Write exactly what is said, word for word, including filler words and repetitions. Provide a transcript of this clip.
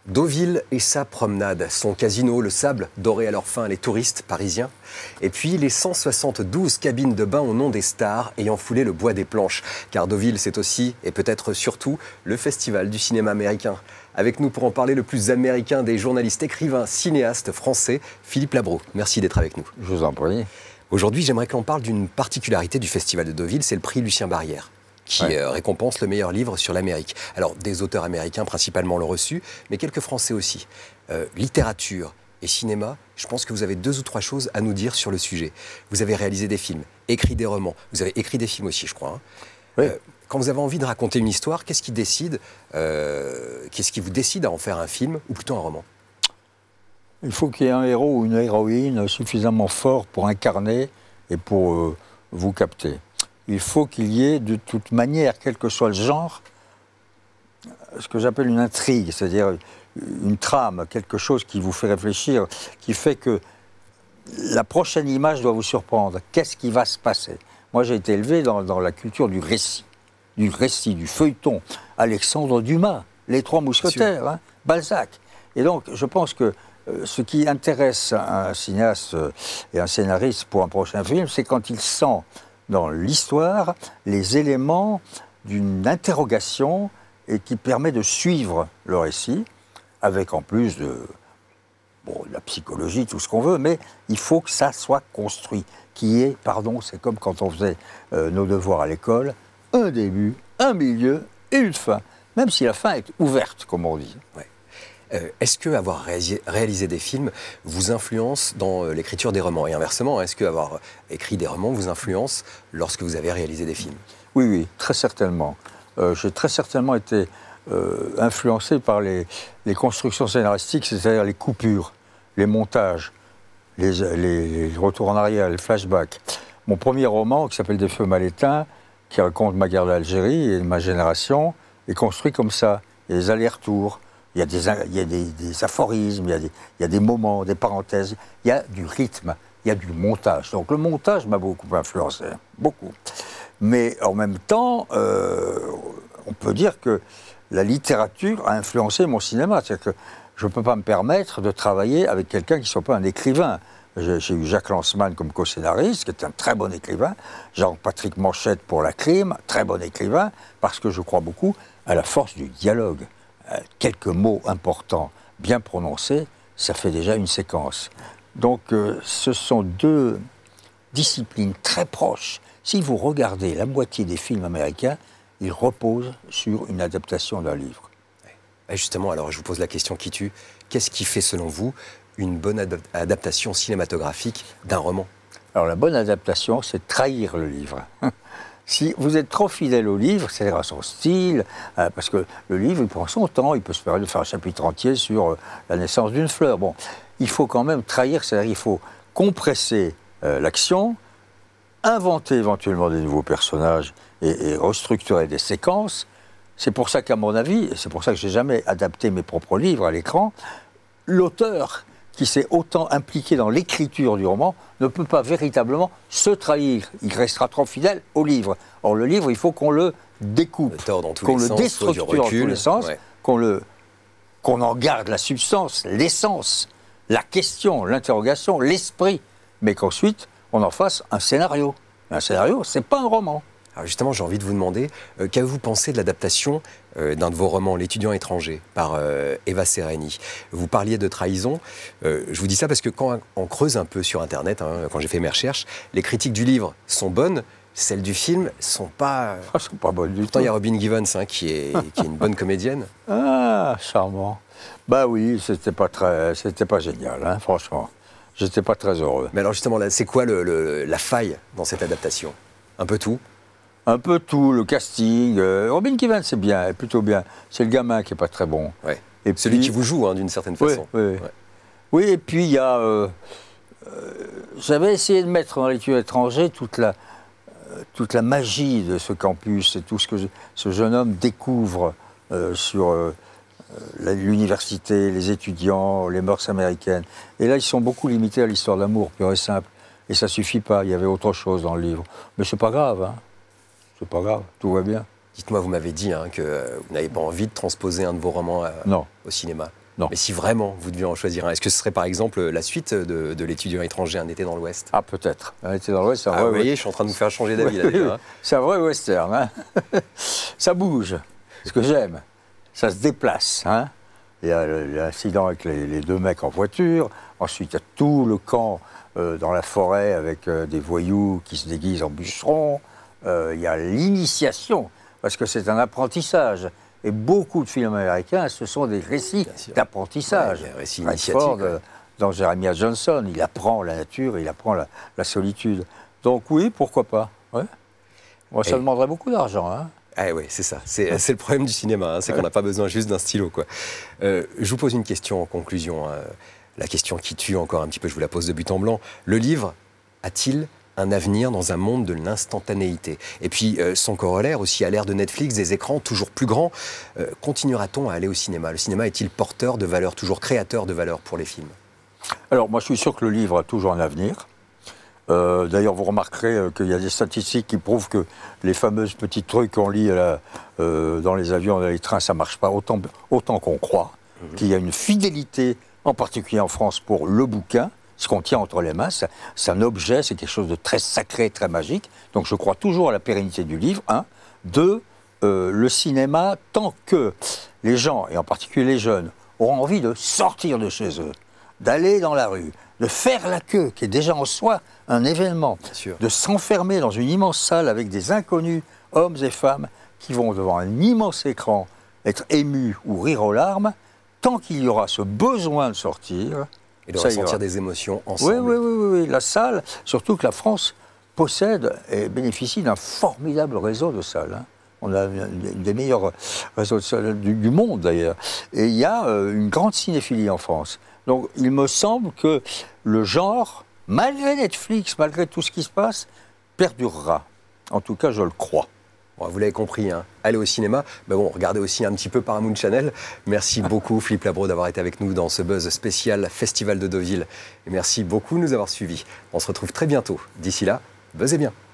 Deauville et sa promenade, son casino, le sable doré à leur fin, les touristes parisiens. Et puis les cent soixante-douze cabines de bain au nom des stars ayant foulé le bois des planches. Car Deauville, c'est aussi, et peut-être surtout, le festival du cinéma américain. Avec nous pour en parler, le plus américain des journalistes, écrivains, cinéastes français, Philippe Labro. Merci d'être avec nous. Je vous en prie. Aujourd'hui, j'aimerais que l'on parle d'une particularité du festival de Deauville, c'est le prix Lucien Barrière, qui ouais. récompense le meilleur livre sur l'Amérique. Alors, des auteurs américains principalement l'ont reçu, mais quelques Français aussi. Euh, littérature et cinéma, je pense que vous avez deux ou trois choses à nous dire sur le sujet. Vous avez réalisé des films, écrit des romans, vous avez écrit des films aussi, je crois. Hein. Oui. Euh, quand vous avez envie de raconter une histoire, qu'est-ce qui décide, euh, qu'est-ce qui vous décide à en faire un film ou plutôt un roman? Il faut qu'il y ait un héros ou une héroïne suffisamment fort pour incarner et pour euh, vous capter. Il faut qu'il y ait de toute manière, quel que soit le genre, ce que j'appelle une intrigue, c'est-à-dire une trame, quelque chose qui vous fait réfléchir, qui fait que la prochaine image doit vous surprendre. Qu'est-ce qui va se passer? Moi, j'ai été élevé dans, dans la culture du récit, du récit, du feuilleton. Alexandre Dumas, Les Trois Mousquetaires, hein, Balzac. Et donc, je pense que euh, ce qui intéresse un cinéaste et un scénariste pour un prochain film, c'est quand il sent dans l'histoire les éléments d'une interrogation et qui permet de suivre le récit, avec en plus de, bon, de la psychologie, tout ce qu'on veut, mais il faut que ça soit construit, qui est, pardon, c'est comme quand on faisait euh, nos devoirs à l'école, un début, un milieu et une fin, même si la fin est ouverte, comme on dit. Ouais. Euh, est-ce que avoir réalisé, réalisé des films vous influence dans euh, l'écriture des romans? Et inversement, est-ce que avoir écrit des romans vous influence lorsque vous avez réalisé des films? Oui, oui, très certainement. Euh, j'ai très certainement été euh, influencé par les, les constructions scénaristiques, c'est-à-dire les coupures, les montages, les, les, les retours en arrière, les flashbacks. Mon premier roman, qui s'appelle Des feux mal éteints, qui raconte ma guerre d'Algérie et de ma génération, est construit comme ça. Il y a des allers-retours. Il y a, des, il y a des, des aphorismes, il y a des, il y a des moments, des parenthèses, il y a du rythme, il y a du montage. Donc le montage m'a beaucoup influencé, beaucoup. Mais en même temps, euh, on peut dire que la littérature a influencé mon cinéma. C'est-à-dire que je ne peux pas me permettre de travailler avec quelqu'un qui ne soit pas un écrivain. J'ai eu Jacques Lanzmann comme co-scénariste, qui est un très bon écrivain. Jean-Patrick Manchette pour La Crime, très bon écrivain, parce que je crois beaucoup à la force du dialogue. Quelques mots importants, bien prononcés, ça fait déjà une séquence. Donc, euh, ce sont deux disciplines très proches. Si vous regardez la moitié des films américains, ils reposent sur une adaptation d'un livre. Et justement, alors je vous pose la question qui tue. Qu'est-ce qui fait, selon vous, une bonne ad adaptation cinématographique d'un roman? Alors, la bonne adaptation, c'est trahir le livre. Si vous êtes trop fidèle au livre, c'est-à-dire à son style, euh, parce que le livre, il prend son temps, il peut se permettre de faire un chapitre entier sur euh, la naissance d'une fleur. Bon, il faut quand même trahir, c'est-à-dire il faut compresser euh, l'action, inventer éventuellement des nouveaux personnages et, et restructurer des séquences. C'est pour ça qu'à mon avis, et c'est pour ça que je n'ai jamais adapté mes propres livres à l'écran, l'auteur qui s'est autant impliqué dans l'écriture du roman, ne peut pas véritablement se trahir. Il restera trop fidèle au livre. Or, le livre, il faut qu'on le découpe, qu'on le déstructure dans tous les sens, ouais. qu'on le, qu'on en garde la substance, l'essence, la question, l'interrogation, l'esprit, mais qu'ensuite, on en fasse un scénario. Un scénario, c'est pas un roman. Alors justement, j'ai envie de vous demander, euh, qu'avez-vous pensé de l'adaptation euh, d'un de vos romans, L'étudiant étranger, par euh, Eva Sereni? Vous parliez de trahison. Euh, je vous dis ça parce que quand on creuse un peu sur Internet, hein, quand j'ai fait mes recherches, les critiques du livre sont bonnes, celles du film ne sont pas... Ah, sont pas bonnes du tout. Pourtant, il y a Robin Givens, hein, qui, est, qui est une bonne comédienne. Ah, charmant. Bah oui, c'était pas très, c'était pas génial, hein, franchement. J'étais pas très heureux. Mais alors justement, c'est quoi le, le, la faille dans cette adaptation? Un peu tout? Un peu tout, le casting. Euh, Robin Givens, c'est bien, plutôt bien. C'est le gamin qui n'est pas très bon. Ouais. Et celui puis, qui vous joue, hein, d'une certaine façon. Oui, oui. Ouais. Oui, et puis il y a... Euh, euh, j'avais essayé de mettre dans L'étudiant étranger toute la, euh, toute la magie de ce campus et tout ce que je, ce jeune homme découvre euh, sur euh, l'université, les étudiants, les mœurs américaines. Et là, ils sont beaucoup limités à l'histoire d'amour, pure et simple. Et ça ne suffit pas, il y avait autre chose dans le livre. Mais c'est pas grave, hein. C'est pas grave, tout va bien. Dites-moi, vous m'avez dit hein, que vous n'avez pas envie de transposer un de vos romans à, non. au cinéma. Non. Mais si vraiment vous deviez en choisir un, est-ce que ce serait par exemple la suite de, de L'étudiant étranger, Un été dans l'Ouest? Ah, peut-être. Un été dans l'Ouest, c'est un Ah, vrai... vous voyez, je suis en train de vous faire changer d'avis là déjà. Hein. C'est un vrai western. Hein. Ça bouge. Ce que j'aime, ça se déplace. Hein. Il y a l'incident avec les, les deux mecs en voiture. Ensuite, il y a tout le camp euh, dans la forêt avec euh, des voyous qui se déguisent en bûcherons. Euh, il y a l'initiation, parce que c'est un apprentissage. Et beaucoup de films américains, ce sont des récits d'apprentissage. Ouais, récits Redford, initiatiques. Ouais. Dans Jeremiah Johnson, il apprend la nature, il apprend la, la solitude. Donc oui, pourquoi pas. Ouais. Moi, ça Et... demanderait beaucoup d'argent. Hein. Ah oui, c'est ça. C'est le problème du cinéma, hein, c'est qu'on n'a pas besoin juste d'un stylo, quoi. Euh, je vous pose une question en conclusion. Hein. La question qui tue encore un petit peu, je vous la pose de but en blanc. Le livre a-t-il un avenir dans un monde de l'instantanéité? Et puis, euh, son corollaire aussi, à l'ère de Netflix, des écrans toujours plus grands, euh, continuera-t-on à aller au cinéma? Le cinéma est-il porteur de valeurs, toujours créateur de valeurs pour les films? Alors, moi, je suis sûr que le livre a toujours un avenir. Euh, D'ailleurs, vous remarquerez euh, qu'il y a des statistiques qui prouvent que les fameuses petits trucs qu'on lit à la, euh, dans les avions, dans les trains, ça ne marche pas autant, autant qu'on croit. Mmh. Qu'il y a une fidélité, en particulier en France, pour le bouquin, ce qu'on tient entre les mains. C'est un objet, c'est quelque chose de très sacré, très magique. Donc, je crois toujours à la pérennité du livre. Un. Deux, euh, le cinéma, tant que les gens, et en particulier les jeunes, auront envie de sortir de chez eux, d'aller dans la rue, de faire la queue, qui est déjà en soi un événement, de s'enfermer dans une immense salle avec des inconnus, hommes et femmes, qui vont devant un immense écran être émus ou rire aux larmes, tant qu'il y aura ce besoin de sortir... Et de ressentir des émotions ensemble. Oui, oui, oui, oui, oui, la salle, surtout que la France possède et bénéficie d'un formidable réseau de salles. Hein. On a une des meilleurs réseaux de salles du, du monde, d'ailleurs. Et il y a euh, une grande cinéphilie en France. Donc, il me semble que le genre, malgré Netflix, malgré tout ce qui se passe, perdurera. En tout cas, je le crois. Bon, vous l'avez compris, hein. Allez au cinéma. Mais bon, regardez aussi un petit peu Paramount Channel. Merci beaucoup, Philippe Labro, d'avoir été avec nous dans ce buzz spécial Festival de Deauville. Et merci beaucoup de nous avoir suivis. On se retrouve très bientôt. D'ici là, buzzez bien.